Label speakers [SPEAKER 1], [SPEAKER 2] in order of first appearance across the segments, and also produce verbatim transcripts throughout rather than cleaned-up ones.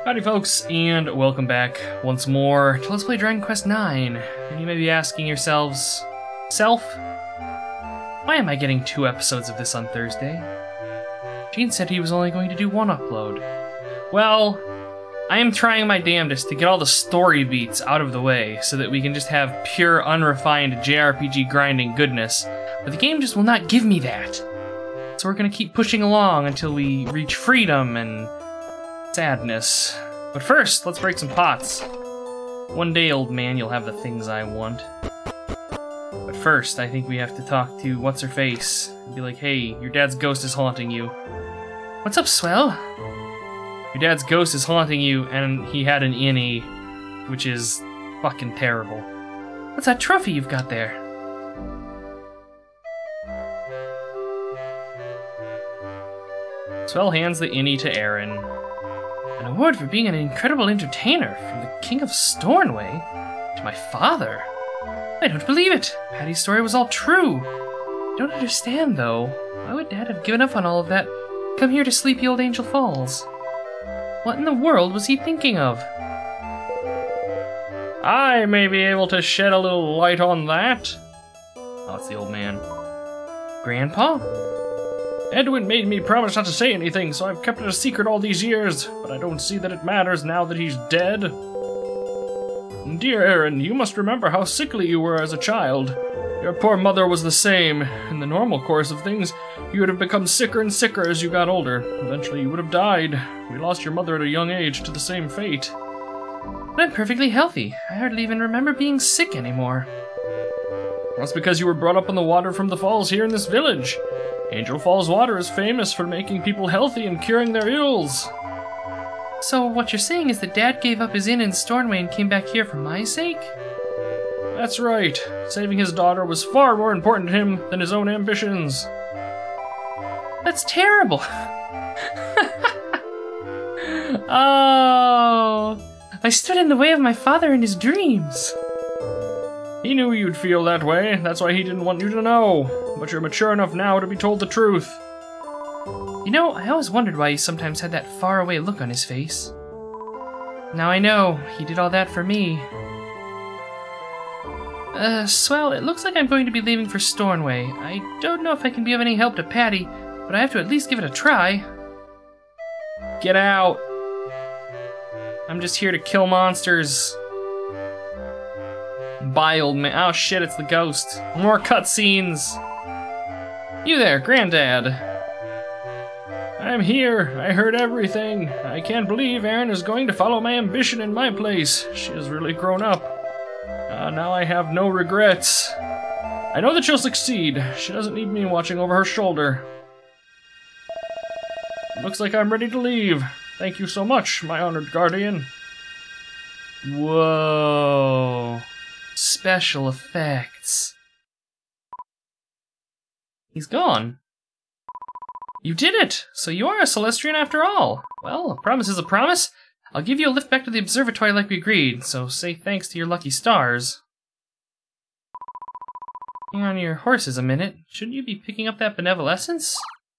[SPEAKER 1] Howdy folks, and welcome back once more to Let's Play Dragon Quest nine. And you may be asking yourselves, Self, why am I getting two episodes of this on Thursday? Gene said he was only going to do one upload. Well, I am trying my damnedest to get all the story beats out of the way so that we can just have pure, unrefined J R P G grinding goodness, but the game just will not give me that. So we're gonna keep pushing along until we reach freedom and sadness. But first, let's break some pots. One day, old man, you'll have the things I want. But first, I think we have to talk to What's-Her-Face and be like, hey, your dad's ghost is haunting you. What's up, Swell? Your dad's ghost is haunting you, and he had an innie, which is fucking terrible. What's that trophy you've got there? Swell hands the innie to Aaron. An award for being an incredible entertainer from the King of Stornway to my father. I don't believe it. Patty's story was all true. I don't understand, though. Why would Dad have given up on all of that? Come here to Sleepy Old Angel Falls. What in the world was he thinking of? I may be able to shed a little light on that. Oh, it's the old man. Grandpa? Edwin made me promise not to say anything, so I've kept it a secret all these years, but I don't see that it matters now that he's dead. Dear Aaron, you must remember how sickly you were as a child. Your poor mother was the same. In the normal course of things, you would have become sicker and sicker as you got older. Eventually you would have died. We lost your mother at a young age to the same fate. But I'm perfectly healthy. I hardly even remember being sick anymore. That's because you were brought up on the water from the falls here in this village. Angel Falls water is famous for making people healthy and curing their ills. So what you're saying is that Dad gave up his inn in Stornway and came back here for my sake? That's right. Saving his daughter was far more important to him than his own ambitions. That's terrible. Oh, I stood in the way of my father in his dreams. He knew you'd feel that way, that's why he didn't want you to know. But you're mature enough now to be told the truth. You know, I always wondered why he sometimes had that faraway look on his face. Now I know, he did all that for me. Uh, Swell, it looks like I'm going to be leaving for Stornway. I don't know if I can be of any help to Patty, but I have to at least give it a try. Get out! I'm just here to kill monsters. Bye, old man. Oh shit, it's the ghost. More cutscenes. You there, Granddad. I'm here. I heard everything. I can't believe Erin is going to follow my ambition in my place. She has really grown up. Uh, now I have no regrets. I know that she'll succeed. She doesn't need me watching over her shoulder. Looks like I'm ready to leave. Thank you so much, my honored guardian. Whoa. Special effects. He's gone. You did it! So you are a Celestrian after all. Well, a promise is a promise. I'll give you a lift back to the observatory like we agreed, so say thanks to your lucky stars. Hang on to your horses a minute. Shouldn't you be picking up that benevolescence?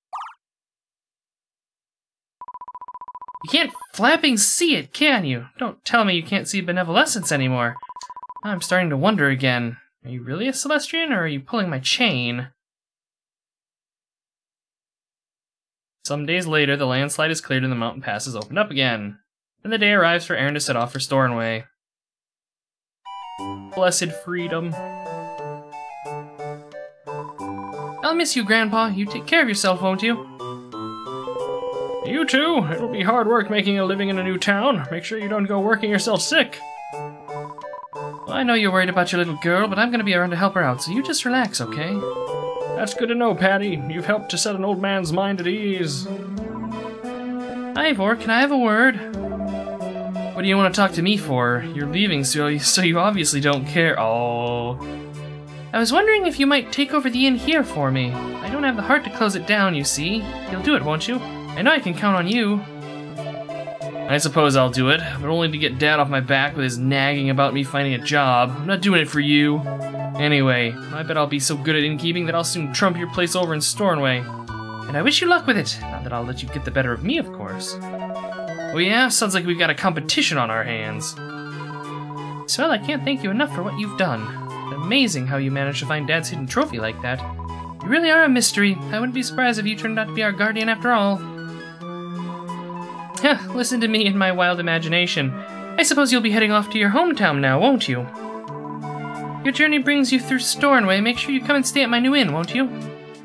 [SPEAKER 1] You can't flapping see it, can you? Don't tell me you can't see benevolescence anymore. I'm starting to wonder again. Are you really a Celestrian, or are you pulling my chain? Some days later, the landslide is cleared and the mountain passes opened up again. Then the day arrives for Aaron to set off for Stornway. Blessed freedom. I'll miss you, Grandpa. You take care of yourself, won't you? You too. It'll be hard work making a living in a new town. Make sure you don't go working yourself sick. Well, I know you're worried about your little girl, but I'm gonna be around to help her out, so you just relax, okay? That's good to know, Patty. You've helped to set an old man's mind at ease. Ivor, can I have a word? What do you want to talk to me for? You're leaving, so you, so you obviously don't care. Oh. I was wondering if you might take over the inn here for me. I don't have the heart to close it down, you see. You'll do it, won't you? I know I can count on you. I suppose I'll do it, but only to get Dad off my back with his nagging about me finding a job. I'm not doing it for you. Anyway, I bet I'll be so good at innkeeping that I'll soon trump your place over in Stornway. And I wish you luck with it. Not that I'll let you get the better of me, of course. Oh yeah? Sounds like we've got a competition on our hands. Swell, I can't thank you enough for what you've done. It's amazing how you managed to find Dad's hidden trophy like that. You really are a mystery. I wouldn't be surprised if you turned out to be our guardian after all. Huh, listen to me and my wild imagination. I suppose you'll be heading off to your hometown now, won't you? Your journey brings you through Stornway. Make sure you come and stay at my new inn, won't you?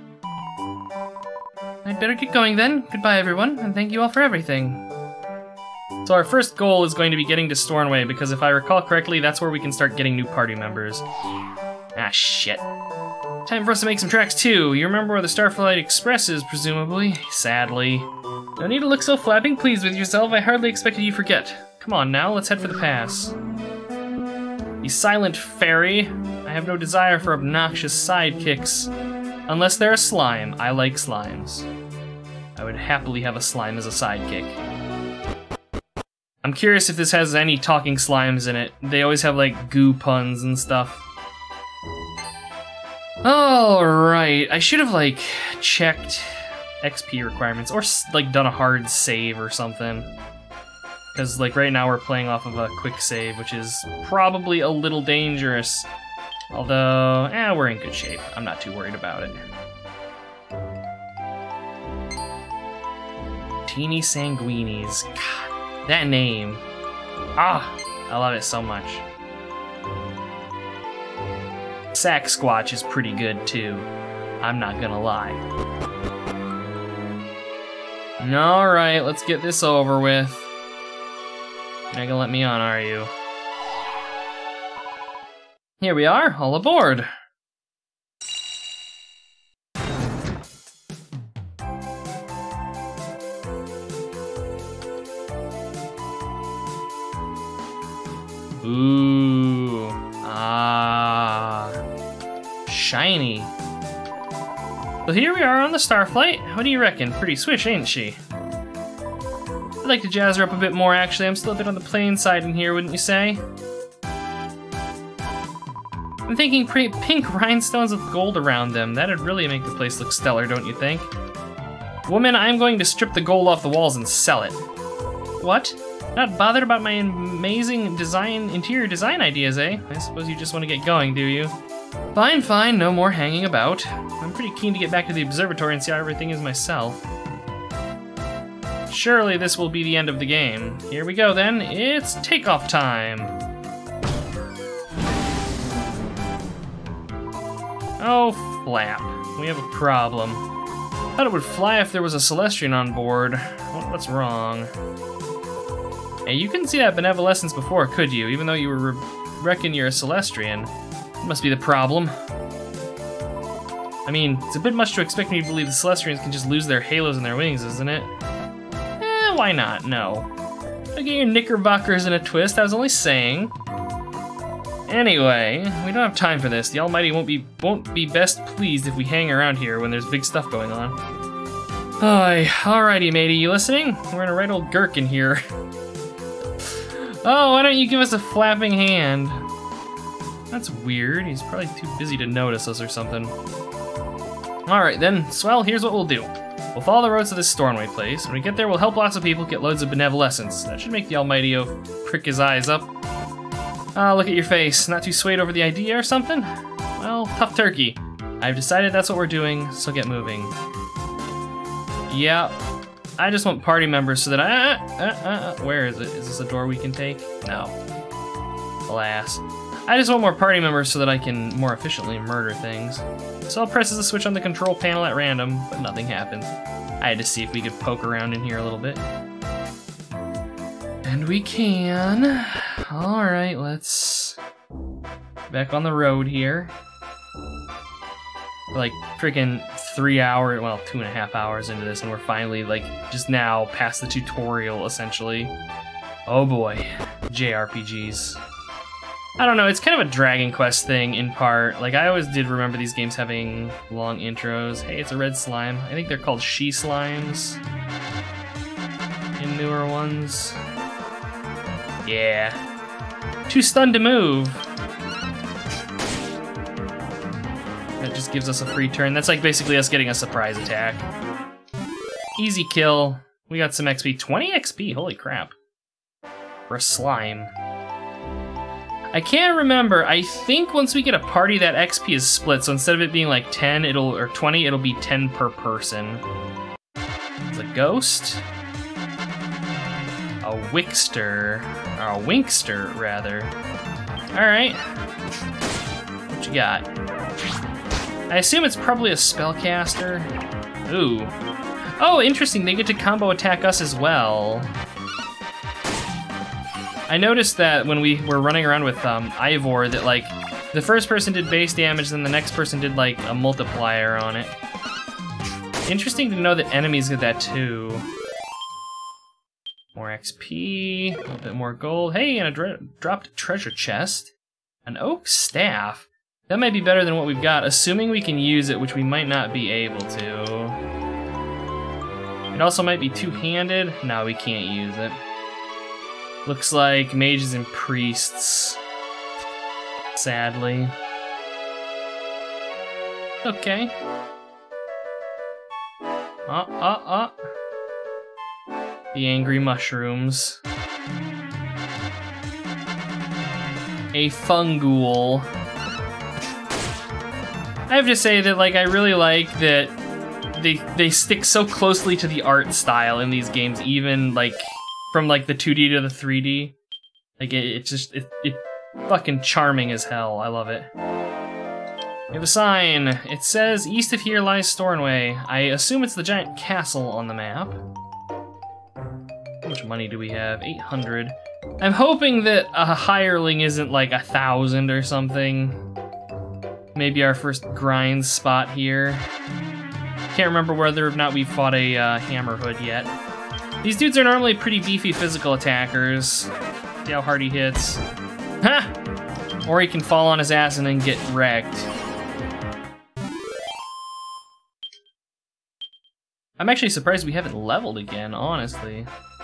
[SPEAKER 1] I'd better get going then. Goodbye, everyone, and thank you all for everything. So our first goal is going to be getting to Stornway, because if I recall correctly, that's where we can start getting new party members. Ah, shit. Time for us to make some tracks, too. You remember where the Starflight Express is, presumably? Sadly. No need to look so flapping pleased with yourself. I hardly expected you to forget. Come on now, let's head for the pass. The Silent Fairy. I have no desire for obnoxious sidekicks. Unless they're a slime. I like slimes. I would happily have a slime as a sidekick. I'm curious if this has any talking slimes in it. They always have, like, goo puns and stuff. Alright, I should have, like, checked X P requirements, or, like, done a hard save or something. Because, like, right now we're playing off of a quick save, which is probably a little dangerous. Although, eh, we're in good shape. I'm not too worried about it. Teeny Sanguinis. God, that name. Ah, I love it so much. Sack Squatch is pretty good, too. I'm not gonna lie. Alright, let's get this over with. You're not gonna let me on, are you? Here we are, all aboard. Ooh, ah, shiny. So here we are on the Starflight. What do you reckon? Pretty swish, ain't she? I'd like to jazz her up a bit more, actually. I'm still a bit on the plain side in here, wouldn't you say? I'm thinking pretty pink rhinestones with gold around them. That'd really make the place look stellar, don't you think? Woman, I'm going to strip the gold off the walls and sell it. What? Not bothered about my amazing design, interior design ideas, eh? I suppose you just want to get going, do you? Fine, fine, no more hanging about. I'm pretty keen to get back to the observatory and see how everything is myself. Surely this will be the end of the game. Here we go then, it's takeoff time! Oh, flap. We have a problem. Thought it would fly if there was a Celestian on board. What's wrong? Hey, you couldn't see that benevolescence before, could you? Even though you were reckon you're a Celestian. It must be the problem. I mean, it's a bit much to expect me to believe the Celestians can just lose their halos and their wings, isn't it? Eh, why not? No. Don't get your knickerbockers in a twist, I was only saying. Anyway, we don't have time for this. The Almighty won't be won't be best pleased if we hang around here when there's big stuff going on. Aye, alrighty matey, you listening? We're in a right old gherkin here. Oh, why don't you give us a flapping hand? That's weird. He's probably too busy to notice us or something. Alright then, swell, here's what we'll do. We'll follow the roads to this Stornway place. When we get there, we'll help lots of people get loads of benevolescence. That should make the Almighty prick his eyes up. Ah, look at your face. Not too swayed over the idea or something? Well, tough turkey. I've decided that's what we're doing, so get moving. Yeah. I just want party members so that I... Uh, uh, uh, where is it? Is this a door we can take? No. Alas. I just want more party members so that I can more efficiently murder things. So I'll press the switch on the control panel at random, but nothing happens. I had to see if we could poke around in here a little bit. And we can. Alright, let's... back on the road here. Like, freaking three hours, well, two and a half hours into this, and we're finally, like, just now past the tutorial, essentially. Oh boy, J R P Gs. I don't know, it's kind of a Dragon Quest thing, in part. Like, I always did remember these games having long intros. Hey, it's a red slime. I think they're called she slimes in newer ones. Yeah. Too stunned to move. That just gives us a free turn. That's like basically us getting a surprise attack. Easy kill. We got some X P. twenty X P, holy crap. For a slime. I can't remember. I think once we get a party, that X P is split. So instead of it being like ten, it'll or twenty, it'll be ten per person. It's a ghost. A Wickster. Or a Winkster, rather. Alright. What you got? I assume it's probably a spellcaster. Ooh. Oh, interesting. They get to combo attack us as well. I noticed that when we were running around with um, Ivor, that like the first person did base damage, then the next person did like a multiplier on it. Interesting to know that enemies get that too. More X P, a little bit more gold. Hey, and a dra dropped treasure chest. An oak staff. That might be better than what we've got, assuming we can use it, which we might not be able to. It also might be two-handed. No, we can't use it. Looks like mages and priests. Sadly. Okay. Uh, uh, uh. The angry mushrooms. A fungool. I have to say that, like, I really like that they they stick so closely to the art style in these games, even like from like the two D to the three D. Like it, it's just it, it fucking charming as hell. I love it. We have a sign. It says east of here lies Stornway. I assume it's the giant castle on the map. How much money do we have? eight hundred. I'm hoping that a hireling isn't like a thousand or something. Maybe our first grind spot here. Can't remember whether or not we fought a uh, Hammerhood yet. These dudes are normally pretty beefy physical attackers. See how hard he hits. Ha! Or he can fall on his ass and then get wrecked. I'm actually surprised we haven't leveled again, honestly.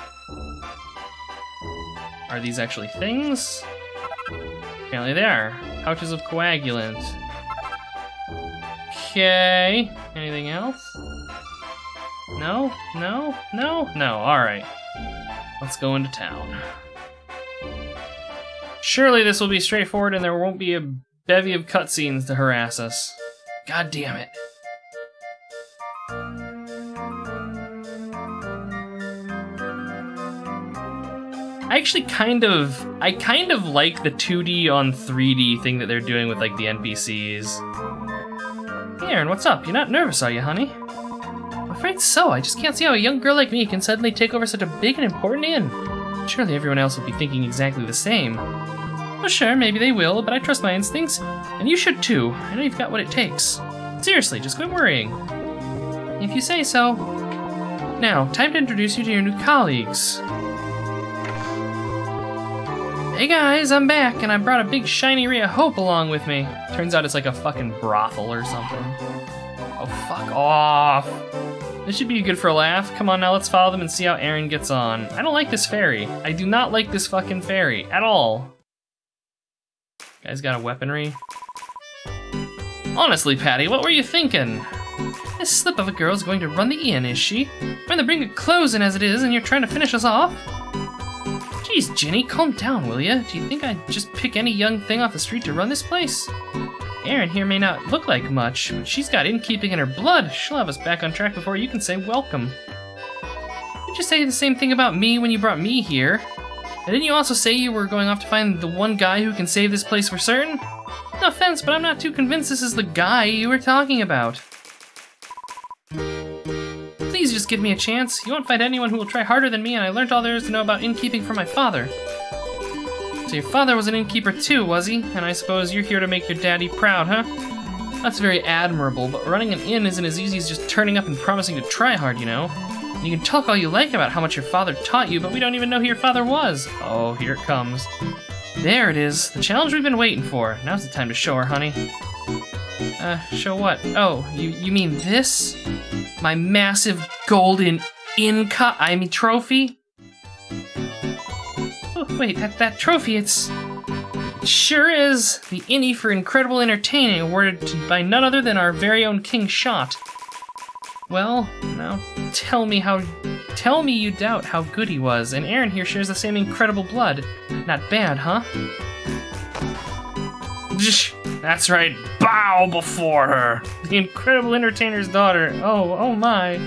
[SPEAKER 1] Are these actually things? Apparently they are. Pouches of coagulant. Okay. Anything else? No? No? No? No. Alright. Let's go into town. Surely this will be straightforward and there won't be a bevy of cutscenes to harass us. God damn it. I actually kind of, I kind of like the two D on three D thing that they're doing with like the N P Cs. Hey Aaron, what's up? You're not nervous, are you, honey? I'm afraid so. I just can't see how a young girl like me can suddenly take over such a big and important inn. Surely everyone else would be thinking exactly the same. Well, sure, maybe they will, but I trust my instincts. And you should too. I know you've got what it takes. Seriously, just quit worrying. If you say so. Now, time to introduce you to your new colleagues. Hey guys, I'm back, and I brought a big shiny ray of hope along with me. Turns out it's like a fucking brothel or something. Oh, fuck off. This should be good for a laugh. Come on now, let's follow them and see how Aaron gets on. I don't like this fairy. I do not like this fucking fairy at all. Guy's got a weaponry. Honestly, Patty, what were you thinking? This slip of a girl's going to run the inn, is she? We're in the bring of clothes in as it is, and you're trying to finish us off? Jeez, Ginny, calm down, will ya? Do you think I'd just pick any young thing off the street to run this place? Erin here may not look like much, but she's got innkeeping in her blood. She'll have us back on track before you can say welcome. Didn't you say the same thing about me when you brought me here? And didn't you also say you were going off to find the one guy who can save this place for certain? No offense, but I'm not too convinced this is the guy you were talking about. Please just give me a chance. You won't find anyone who will try harder than me, and I learned all there is to know about innkeeping from my father. So your father was an innkeeper too, was he? And I suppose you're here to make your daddy proud, huh? That's very admirable, but running an inn isn't as easy as just turning up and promising to try hard, you know? And you can talk all you like about how much your father taught you, but we don't even know who your father was. Oh, here it comes. There it is, the challenge we've been waiting for. Now's the time to show her, honey. Uh, show what? Oh, you, you mean this? My massive golden inn cut, I mean trophy? Oh, wait, that, that trophy, it's... It sure is the Innie for Incredible Entertaining, awarded to, by none other than our very own King Shot. Well, now, tell me how tell me you doubt how good he was, and Aaron here shares the same incredible blood. Not bad, huh? That's right, bow before her! The incredible entertainer's daughter. Oh, oh my.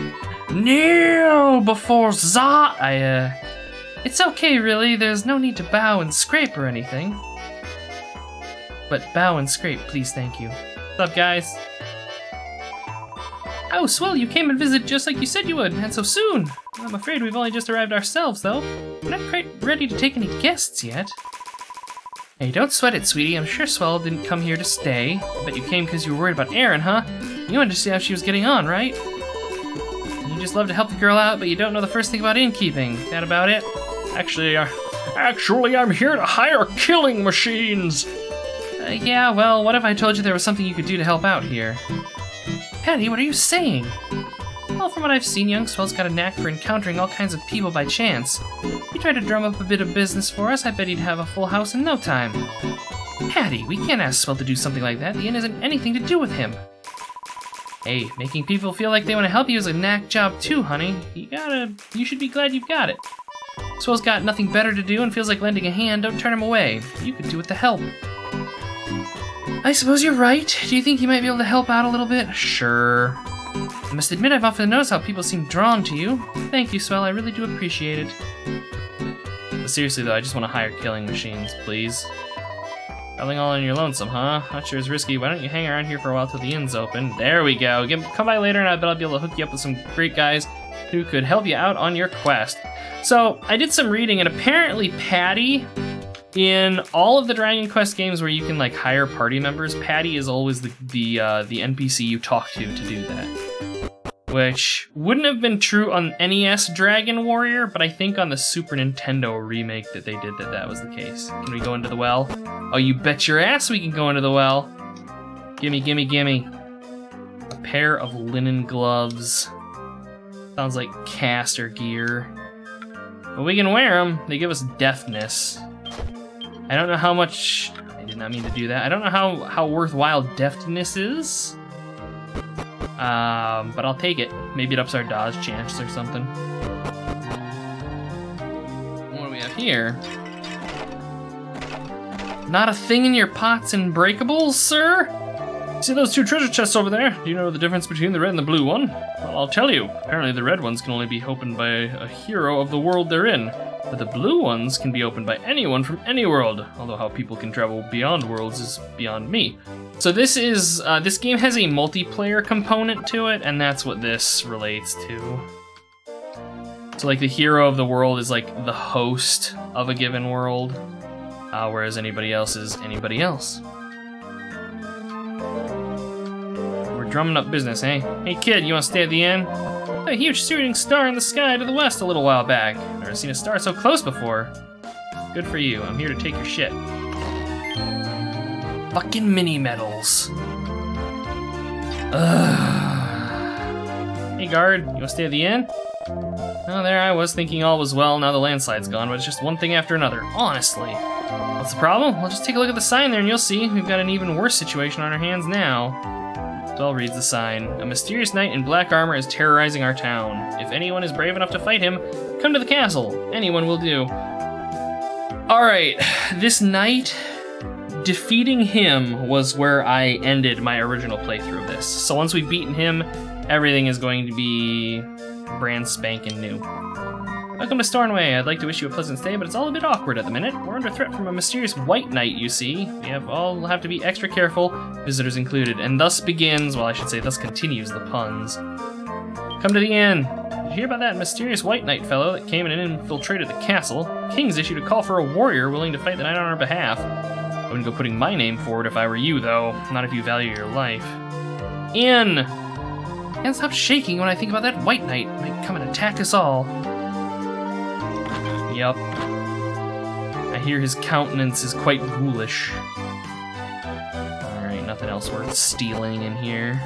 [SPEAKER 1] Kneel before Za- I, uh... It's okay, really. There's no need to bow and scrape or anything. But bow and scrape, please, thank you. What's up, guys? Oh, swell, you came and visited just like you said you would, and so soon. I'm afraid we've only just arrived ourselves, though. We're not quite ready to take any guests yet. Hey, don't sweat it, sweetie. I'm sure Swell didn't come here to stay. But you came because you were worried about Erin, huh? You wanted to see how she was getting on, right? You just love to help the girl out, but you don't know the first thing about innkeeping. That about it? Actually, uh, actually, I'm here to hire killing machines. Uh, yeah, well, what if I told you there was something you could do to help out here? Patty, what are you saying? Well, from what I've seen, young Swell's got a knack for encountering all kinds of people by chance. If you tried to drum up a bit of business for us, I bet he'd have a full house in no time. Patty, we can't ask Swell to do something like that. The inn isn't anything to do with him. Hey, making people feel like they want to help you is a knack job too, honey. You gotta, you should be glad you've got it. Swell's got nothing better to do and feels like lending a hand. Don't turn him away. You could do with the help. I suppose you're right. Do you think you might be able to help out a little bit? Sure. I must admit I've often noticed how people seem drawn to you. Thank you, Swell. I really do appreciate it. But seriously, though, I just want to hire killing machines, please. Traveling all on your lonesome, huh? Not sure it's risky. Why don't you hang around here for a while till the inn's open? There we go. Give, come by later, and I bet I'll be able to hook you up with some great guys who could help you out on your quest. So, I did some reading, and apparently Patty, in all of the Dragon Quest games where you can like hire party members, Patty is always the the, uh, the N P C you talk to to do that. Which wouldn't have been true on N E S Dragon Warrior, but I think on the Super Nintendo remake that they did that that was the case. Can we go into the well? Oh, you bet your ass we can go into the well. Gimme, gimme, gimme. A pair of linen gloves. Sounds like caster gear. But we can wear them. They give us deftness. I don't know how much, I did not mean to do that. I don't know how, how worthwhile deftness is. Um, but I'll take it. Maybe it ups our dodge chance or something. What do we have here? Not a thing in your pots and breakables, sir? See those two treasure chests over there? Do you know the difference between the red and the blue one? Well, I'll tell you. Apparently the red ones can only be opened by a hero of the world they're in. But the blue ones can be opened by anyone from any world, although how people can travel beyond worlds is beyond me. So this is, uh, this game has a multiplayer component to it, and that's what this relates to. So like the hero of the world is like the host of a given world, uh, whereas anybody else is anybody else. We're drumming up business, eh? Hey kid, you wanna stay at the inn? A huge shooting star in the sky to the west a little while back. Never seen a star so close before. Good for you. I'm here to take your shit. Fucking mini medals. Ugh. Hey guard, you wanna stay at the inn? Oh, there I was thinking all was well. Now the landslide's gone, but it's just one thing after another. Honestly. What's the problem? Well, just take a look at the sign there and you'll see. We've got an even worse situation on our hands now. Swell reads the sign. A mysterious knight in black armor is terrorizing our town. If anyone is brave enough to fight him, come to the castle. Anyone will do. Alright, this knight, defeating him was where I ended my original playthrough of this. So once we've beaten him, everything is going to be brand spanking new. Welcome to Stornway. I'd like to wish you a pleasant stay, but it's all a bit awkward at the minute. We're under threat from a mysterious white knight, you see. We have all have to be extra careful, visitors included. And thus begins, well, I should say, thus continues the puns. Come to the inn. Did you hear about that mysterious white knight fellow that came and infiltrated the castle? The king's issued a call for a warrior willing to fight the knight on our behalf. I wouldn't go putting my name forward if I were you, though. Not if you value your life. Inn! I can't stop shaking when I think about that white knight. Might come and attack us all. Yep. I hear his countenance is quite ghoulish. Alright, nothing else worth stealing in here.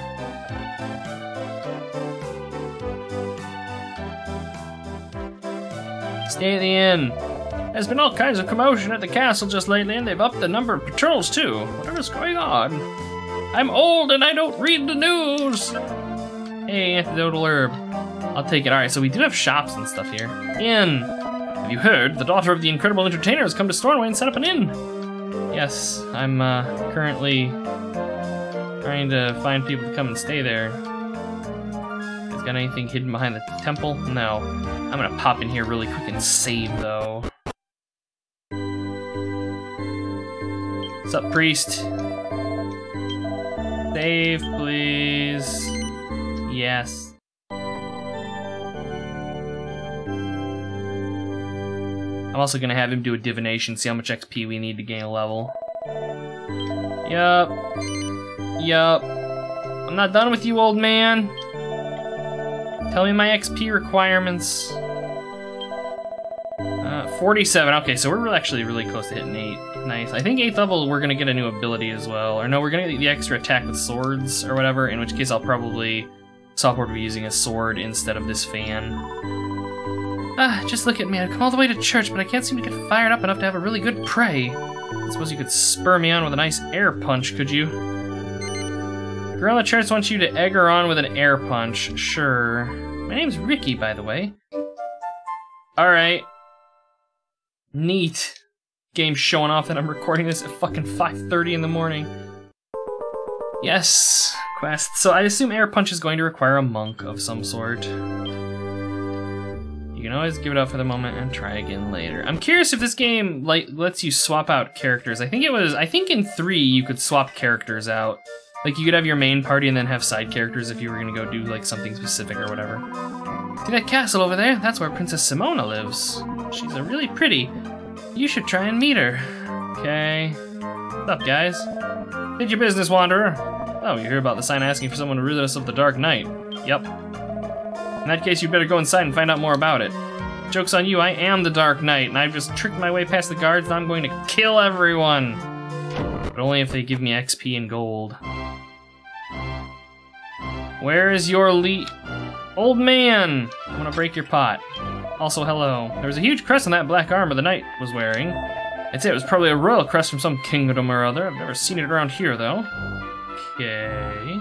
[SPEAKER 1] Stay at the inn. There's been all kinds of commotion at the castle just lately, and they've upped the number of patrols too. Whatever's going on? I'm old and I don't read the news! Hey, antidotal herb. I'll take it. All right, so we do have shops and stuff here. Inn. Have you heard? The daughter of the incredible entertainer has come to Stornoway and set up an inn. Yes, I'm uh, currently trying to find people to come and stay there. Has got anything hidden behind the temple? No. I'm gonna pop in here really quick and save, though. What's up, priest? Save, please. Yes. I'm also gonna have him do a divination, see how much X P we need to gain a level. Yup. Yup. I'm not done with you, old man. Tell me my X P requirements. Uh, forty-seven, okay, so we're actually really close to hitting eight. Nice. I think eighth level we're gonna get a new ability as well. Or no, we're gonna get the extra attack with swords or whatever, in which case I'll probably software to be using a sword instead of this fan. Ah, just look at me. I've come all the way to church, but I can't seem to get fired up enough to have a really good pray. I suppose you could spur me on with a nice air punch, could you? Girl in the church wants you to egg her on with an air punch. Sure. My name's Ricky, by the way. Alright. Neat. Game's showing off that I'm recording this at fucking five thirty in the morning. Yes, quest. So I assume air punch is going to require a monk of some sort. You can always give it up for the moment and try again later. I'm curious if this game like lets you swap out characters. I think it was, I think in three you could swap characters out. Like you could have your main party and then have side characters if you were gonna go do like something specific or whatever. See that castle over there? That's where Princess Simona lives. She's a really pretty. You should try and meet her. Okay. What's up, guys? Did your business, wanderer? Oh, you hear about the sign asking for someone to rid us of the Dark Knight. Yep. In that case, you'd better go inside and find out more about it. Joke's on you, I am the Dark Knight, and I've just tricked my way past the guards, and I'm going to kill everyone! But only if they give me X P and gold. Where is your le- Old man! I'm gonna break your pot. Also, hello. There was a huge crest on that black armor the knight was wearing. I'd say it was probably a royal crest from some kingdom or other. I've never seen it around here, though. Okay...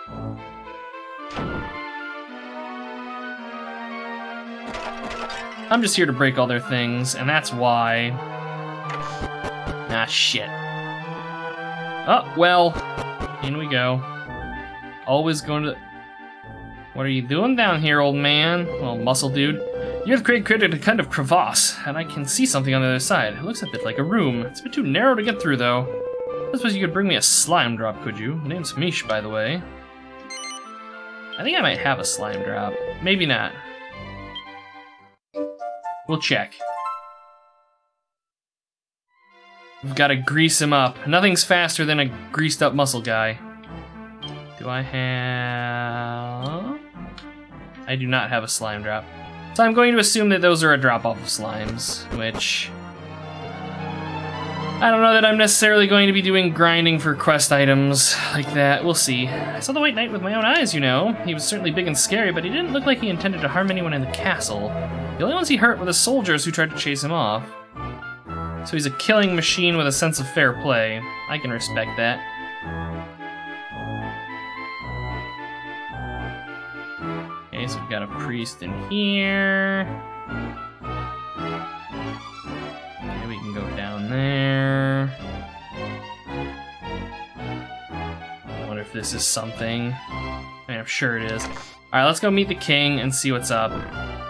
[SPEAKER 1] I'm just here to break all their things, and that's why. Ah, shit. Oh, well, in we go. Always going to... What are you doing down here, old man? Well, muscle dude. The earthquake created a kind of crevasse, and I can see something on the other side. It looks a bit like a room. It's a bit too narrow to get through, though. I suppose you could bring me a slime drop, could you? My name's Mish, by the way. I think I might have a slime drop. Maybe not. We'll check. We've got to grease him up. Nothing's faster than a greased up muscle guy. Do I have... I do not have a slime drop. So I'm going to assume that those are a drop off of slimes, which... I don't know that I'm necessarily going to be doing grinding for quest items like that. We'll see. I saw the White Knight with my own eyes, you know. He was certainly big and scary, but he didn't look like he intended to harm anyone in the castle. The only ones he hurt were the soldiers who tried to chase him off. So he's a killing machine with a sense of fair play. I can respect that. Okay, so we've got a priest in here. Okay, we can go down there. I wonder if this is something. I mean, I'm sure it is. Alright, let's go meet the king and see what's up.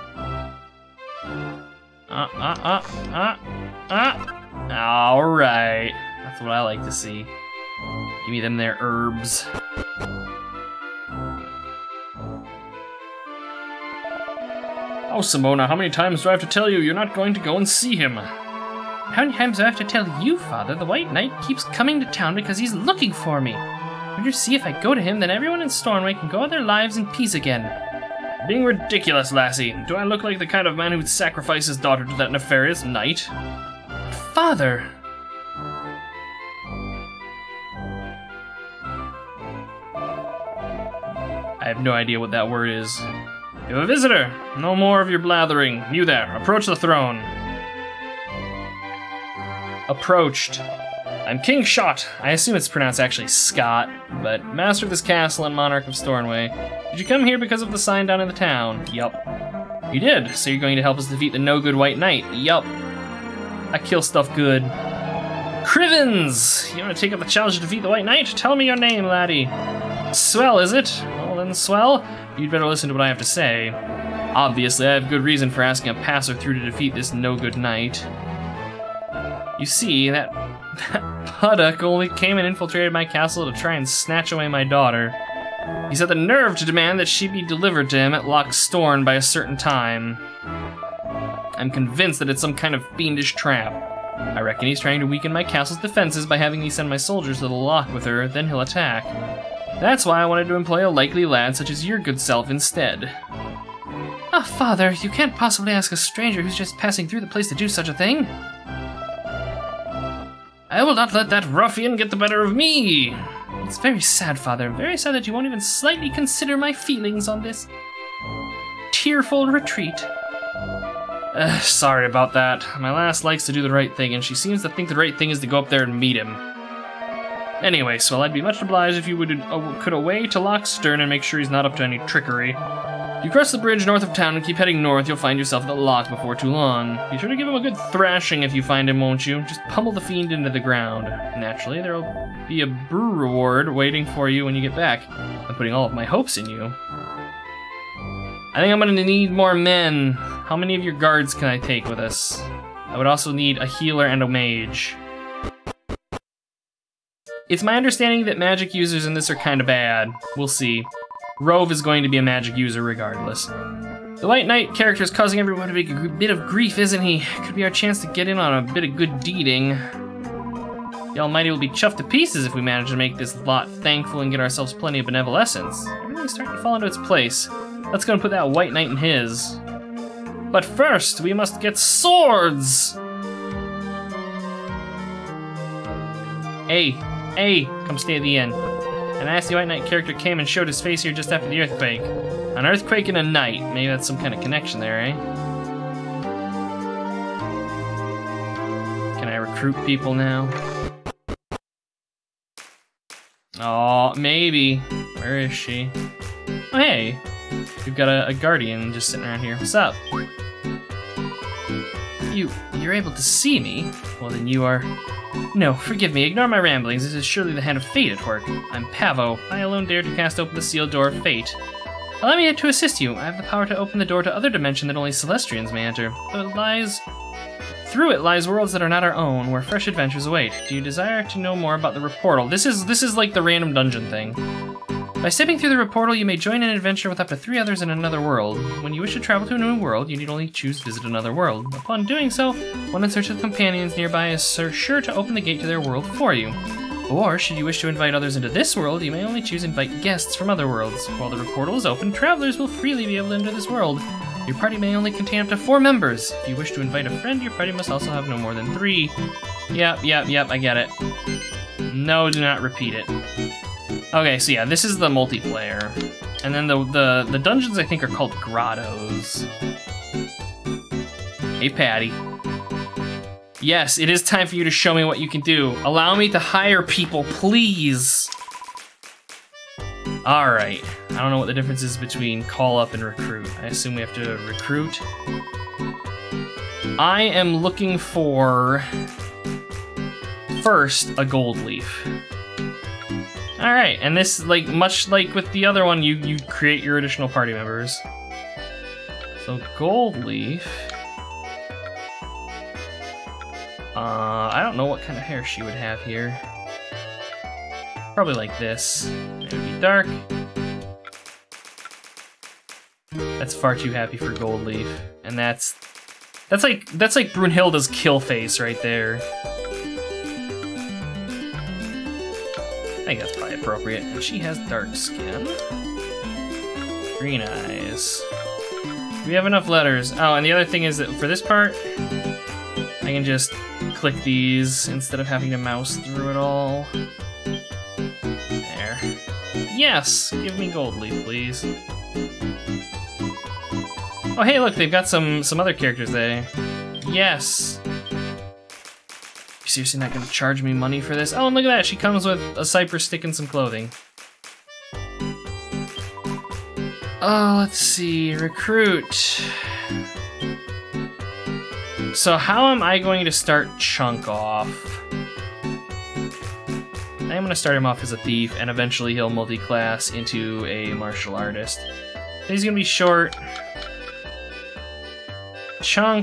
[SPEAKER 1] Uh, uh, uh, uh, uh. Alright. That's what I like to see. Give me them there herbs. Oh, Simona, how many times do I have to tell you you're not going to go and see him? How many times do I have to tell you, Father? The White Knight keeps coming to town because he's looking for me. Don't you see if I go to him, then everyone in Stornoway can go their lives in peace again? Being ridiculous, lassie. Do I look like the kind of man who'd sacrifice his daughter to that nefarious knight? Father! I have no idea what that word is. You have a visitor! No more of your blathering. You there, approach the throne. Approached. I'm King Shot. I assume it's pronounced actually Scott, but master of this castle and monarch of Stornway. Did you come here because of the sign down in the town? Yup. You did, so you're going to help us defeat the no-good White Knight? Yup. I kill stuff good. Crivens! You want to take up the challenge to defeat the White Knight? Tell me your name, laddie. Swell, is it? Well then, Swell, you'd better listen to what I have to say. Obviously, I have good reason for asking a passer through to defeat this no-good knight. You see, that, that puddock only came and infiltrated my castle to try and snatch away my daughter. He's had the nerve to demand that she be delivered to him at Loch Storn by a certain time. I'm convinced that it's some kind of fiendish trap. I reckon he's trying to weaken my castle's defenses by having me send my soldiers to the loch with her, then he'll attack. That's why I wanted to employ a likely lad such as your good self instead. Ah, oh, Father, you can't possibly ask a stranger who's just passing through the place to do such a thing. I will not let that ruffian get the better of me. It's very sad, Father, very sad that you won't even slightly consider my feelings on this tearful retreat. Uh, sorry about that. My lass likes to do the right thing, and she seems to think the right thing is to go up there and meet him. Anyway, Swell, I'd be much obliged if you would uh, could away to Loch Stern and make sure he's not up to any trickery. If you cross the bridge north of town and keep heading north, you'll find yourself at the loch before too long. Be sure to give him a good thrashing if you find him, won't you? Just pummel the fiend into the ground. Naturally, there'll be a brew reward waiting for you when you get back. I'm putting all of my hopes in you. I think I'm gonna need more men. How many of your guards can I take with us? I would also need a healer and a mage. It's my understanding that magic users in this are kinda bad. We'll see. Rove is going to be a magic user regardless. The White Knight character is causing everyone a big bit of grief, isn't he? Could be our chance to get in on a bit of good deeding. The Almighty will be chuffed to pieces if we manage to make this lot thankful and get ourselves plenty of benevolence. Everything's starting to fall into its place. Let's go and put that White Knight in his. But first, we must get swords! Hey, hey, come stay at the inn. An nasty White Knight character came and showed his face here just after the earthquake. An earthquake and a knight. Maybe that's some kind of connection there, eh? Can I recruit people now? Oh, maybe. Where is she? Oh, hey. We've got a, a guardian just sitting around here. What's up? You, you're able to see me? Well, then you are... No, forgive me, ignore my ramblings. This is surely the hand of fate at work. I'm Pavo. I alone dare to cast open the sealed door of fate. Allow me to assist you. I have the power to open the door to other dimension that only Celestians may enter. But it lies... Through it lies worlds that are not our own, where fresh adventures await. Do you desire to know more about the Reportal? This is, this is like the random dungeon thing. By stepping through the Reportal, you may join an adventure with up to three others in another world. When you wish to travel to a new world, you need only choose Visit Another World. Upon doing so, one in search of companions nearby is sure to open the gate to their world for you. Or, should you wish to invite others into this world, you may only choose Invite Guests from other worlds. While the Reportal is open, travelers will freely be able to enter this world. Your party may only contain up to four members. If you wish to invite a friend, your party must also have no more than three. Yep, yep, yep, I get it. No, do not repeat it. Okay, so yeah, this is the multiplayer. And then the, the, the dungeons, I think, are called grottos. Hey, Patty. Yes, it is time for you to show me what you can do. Allow me to hire people, please. All right. I don't know what the difference is between call up and recruit. I assume we have to recruit. I am looking for, first, a gold leaf. All right, and this, like, much like with the other one, you, you create your additional party members. So gold leaf. Uh, I don't know what kind of hair she would have here. Probably like this. It would be dark. That's far too happy for gold leaf, and that's that's like that's like Brunhilde's kill face right there. I think that's probably appropriate. And she has dark skin. Green eyes. Do we have enough letters? Oh, and the other thing is that for this part, I can just click these instead of having to mouse through it all. There. Yes! Give me gold leaf, please. Oh, hey, look, they've got some, some other characters there. Yes! You seriously not gonna charge me money for this? Oh, and look at that, she comes with a cypress stick and some clothing. Oh, let's see, recruit. So how am I going to start Chunk off? I'm gonna start him off as a thief, and eventually he'll multi-class into a martial artist. He's gonna be short. Chunk.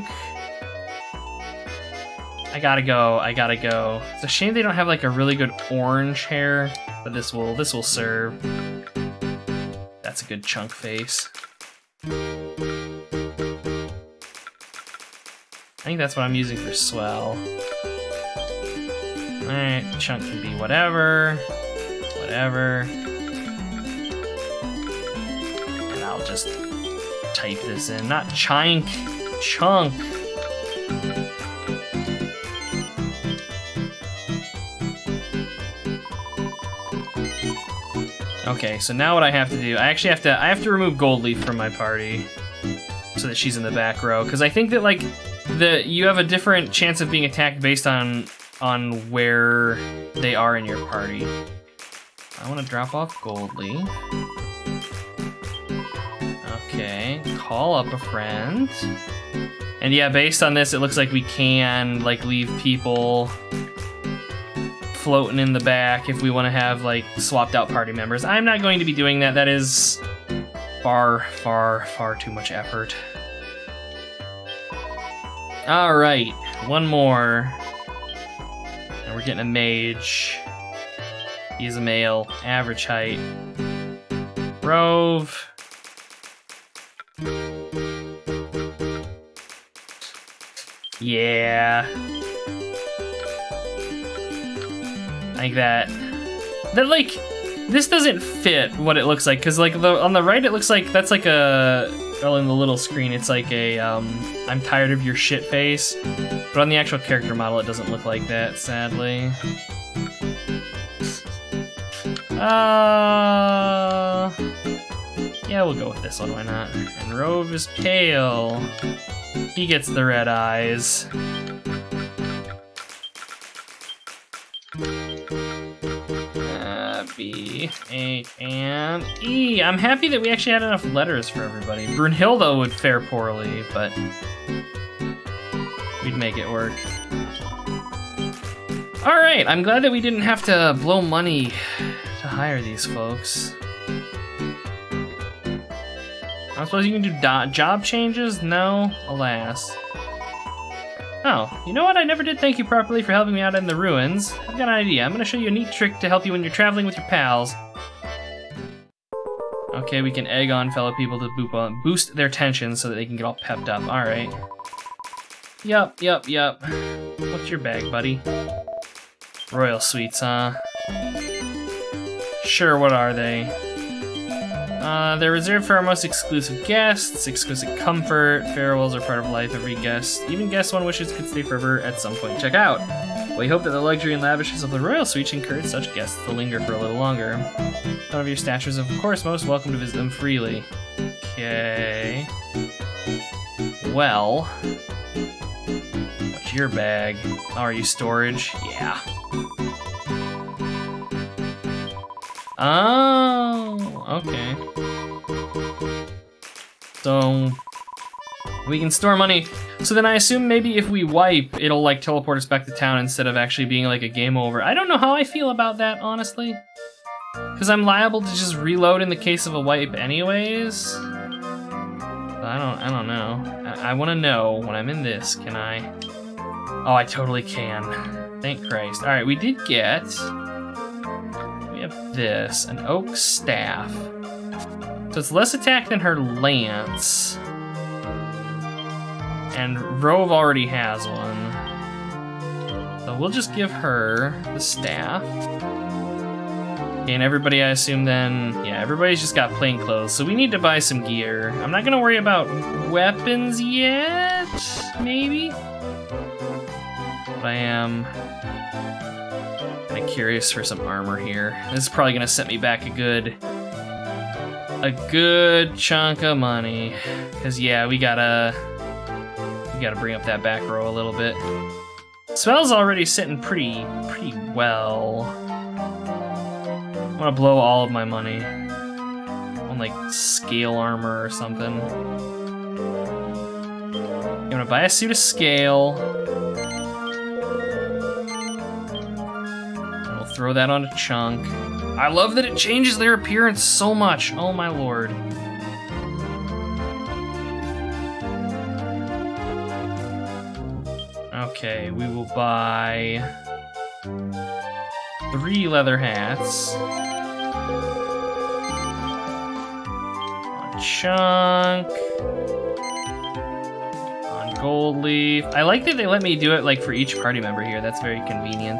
[SPEAKER 1] I gotta go, I gotta go. It's a shame they don't have like a really good orange hair, but this will this will serve. That's a good Chunk face. I think that's what I'm using for swell. Alright, Chunk can be whatever. Whatever. And I'll just type this in. Not Chink, Chunk. Okay, so now what I have to do, I actually have to, I have to remove Gold Leaf from my party so that she's in the back row, because I think that like the you have a different chance of being attacked based on on where they are in your party. I want to drop off Gold Leaf. Okay, call up a friend. And yeah, based on this, it looks like we can like leave people floating in the back if we want to have like swapped out party members. I'm not going to be doing that. That is far, far, far too much effort. All right, one more. And we're getting a mage. He's a male, average height. Rove. Yeah. Like that. That like, this doesn't fit what it looks like, because like the on the right it looks like that's like a, well in the little screen it's like a um I'm tired of your shit face, but on the actual character model it doesn't look like that, sadly. Uh, yeah, we'll go with this one, why not? And Rove is pale. He gets the red eyes. B, H, and E. I'm happy that we actually had enough letters for everybody. Brunhilde would fare poorly, but we'd make it work. All right, I'm glad that we didn't have to blow money to hire these folks. I suppose you can do do job changes? No, alas. Oh, you know what? I never did thank you properly for helping me out in the ruins. I've got an idea. I'm gonna show you a neat trick to help you when you're traveling with your pals. Okay, we can egg on fellow people to boop on, boost their tension so that they can get all pepped up. All right. Yup, yup, yup. What's your bag, buddy? Royal sweets, huh? Sure, what are they? Uh, they're reserved for our most exclusive guests. Exquisite comfort. Farewells are part of life. Every guest, even guest one wishes, could stay forever at some point. Check out. We hope that the luxury and lavishness of the royal suite encourage such guests to linger for a little longer. Some of your statues, of course, most welcome to visit them freely. Okay. Well, what's your bag? Oh, are you storage? Yeah. Oh, okay. So we can store money. So then I assume maybe if we wipe, it'll like teleport us back to town instead of actually being like a game over. I don't know how I feel about that, honestly. Because I'm liable to just reload in the case of a wipe anyways. I don't, I don't know. I, I want to know when I'm in this, can I? Oh, I totally can. Thank Christ. All right, we did get... We have this, an oak staff. So it's less attack than her lance. And Rove already has one. So we'll just give her the staff. Okay, and everybody, I assume then, yeah, everybody's just got plain clothes. So we need to buy some gear. I'm not gonna worry about weapons yet, maybe? But I am kind of curious for some armor here. This is probably gonna set me back a good, a good chunk of money. Cause yeah, we gotta, we gotta bring up that back row a little bit. Spell's already sitting pretty, pretty well. I'm gonna blow all of my money on like scale armor or something. I'm gonna buy a suit of scale. And we'll throw that on a chunk. I love that it changes their appearance so much. Oh my lord. Okay, we will buy three leather hats. On chunk. On gold leaf. I like that they let me do it like for each party member here. That's very convenient.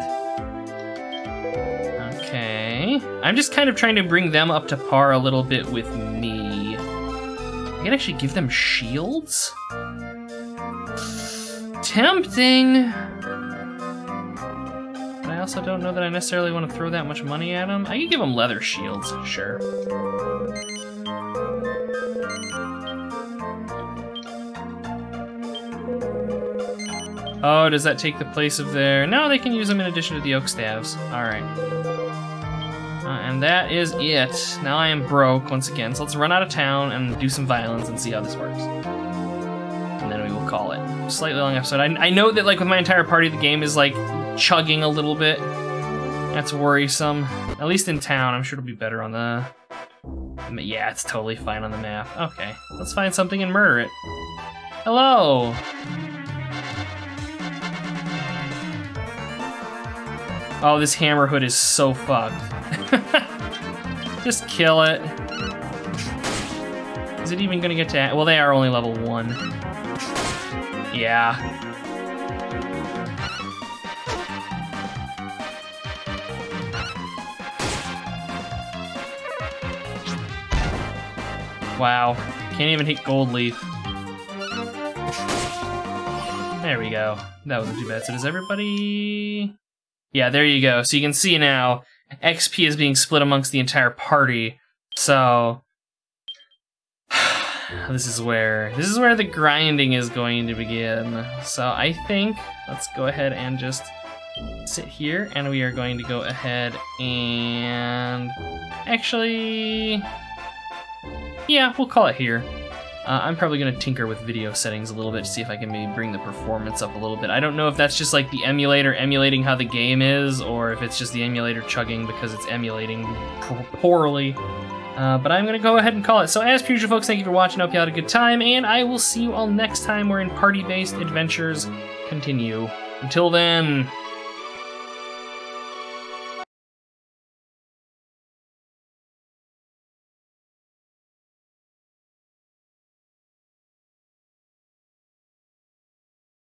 [SPEAKER 1] Okay. I'm just kind of trying to bring them up to par a little bit with me. I can actually give them shields? Tempting! But I also don't know that I necessarily want to throw that much money at them. I can give them leather shields, sure. Oh, does that take the place of their... No, they can use them in addition to the oak staves. Alright. Uh, and that is it. Now I am broke once again, so let's run out of town and do some violence and see how this works. And then we will call it. Slightly long episode. I, I know that like with my entire party, the game is like chugging a little bit. That's worrisome. At least in town, I'm sure it'll be better on the... Yeah, it's totally fine on the map. Okay, let's find something and murder it. Hello! Oh, this hammer hood is so fucked. Just kill it. Is it even gonna get to... Well, they are only level one. Yeah. Wow. Can't even hit gold leaf. There we go. That wasn't too bad. So does everybody... Yeah, there you go. So you can see now, X P is being split amongst the entire party. So... This is where this is where the grinding is going to begin. So I think let's go ahead and just sit here, and we are going to go ahead and actually, yeah, we'll call it here. Uh, I'm probably gonna tinker with video settings a little bit to see if I can maybe bring the performance up a little bit. I don't know if that's just like the emulator emulating how the game is, or if it's just the emulator chugging because it's emulating poorly. Uh, but I'm going to go ahead and call it. So as per usual, folks, thank you for watching. I hope you had a good time, and I will see you all next time wherein party-based adventures continue. Until then...